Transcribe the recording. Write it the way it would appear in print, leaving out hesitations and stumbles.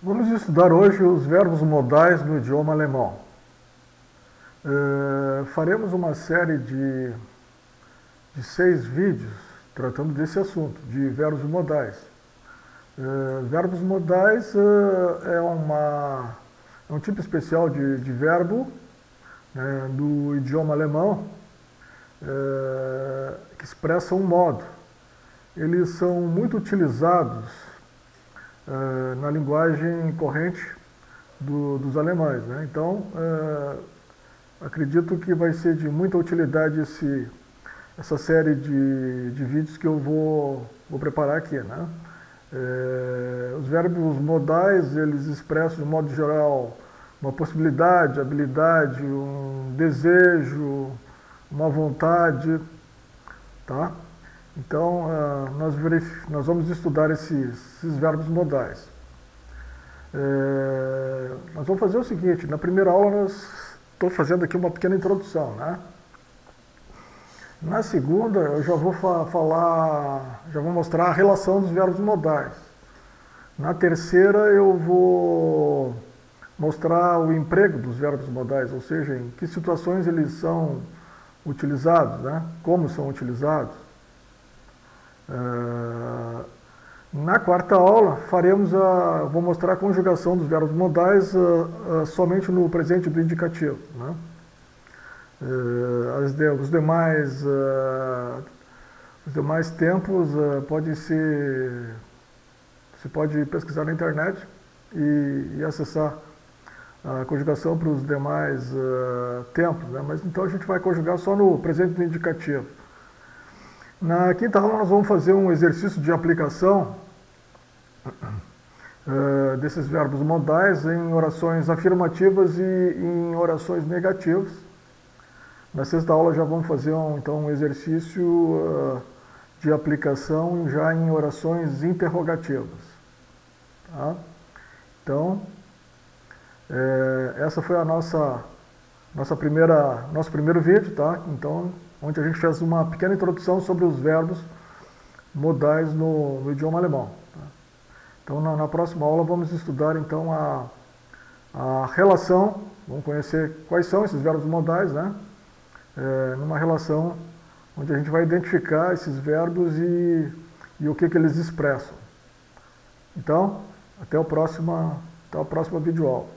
Vamos estudar hoje os verbos modais no idioma alemão. Faremos uma série de 6 vídeos tratando desse assunto, de verbos modais. Verbos modais é um tipo especial de verbo do idioma alemão que expressa um modo. Eles são muito utilizados na linguagem corrente dos alemães, né? Então, acredito que vai ser de muita utilidade essa série de vídeos que eu vou preparar aqui, né? Os verbos modais, eles expressam de modo geral uma possibilidade, habilidade, um desejo, uma vontade, tá? Então, nós vamos estudar esses verbos modais. Nós vamos fazer o seguinte, na primeira aula estou fazendo aqui uma pequena introdução, né? Na segunda eu já vou já vou mostrar a relação dos verbos modais. Na terceira eu vou mostrar o emprego dos verbos modais, ou seja, em que situações eles são utilizados, né? Como são utilizados. Na quarta aula vou mostrar a conjugação dos verbos modais somente no presente do indicativo, né? Os demais tempos você pode pesquisar na internet e acessar a conjugação para os demais tempos, né? Mas então a gente vai conjugar só no presente do indicativo. Na quinta aula nós vamos fazer um exercício de aplicação desses verbos modais em orações afirmativas e em orações negativas. Na sexta aula já vamos fazer um exercício de aplicação já em orações interrogativas. Tá? Então, essa foi nosso primeiro vídeo, tá? Então, onde a gente fez uma pequena introdução sobre os verbos modais no idioma alemão. Tá? Então, na próxima aula vamos estudar então a relação, vamos conhecer quais são esses verbos modais, né? Numa relação onde a gente vai identificar esses verbos e o que eles expressam. Então, até a próxima videoaula.